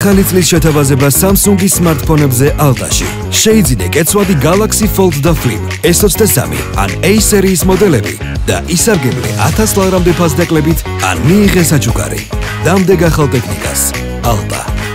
ახალი წლის შეთავაზება Samsung-ის smartphone-ებზე Alta-ში. შეიძინე კეცვადი Galaxy Fold და Flip, S23 ან A სერიის მოდელები და ისარგებლე 1000 ლარამდე ფასდაკლებით ან მიიღე საჩუქარი. დამდეგ ახალ ტექნიკას. Alta.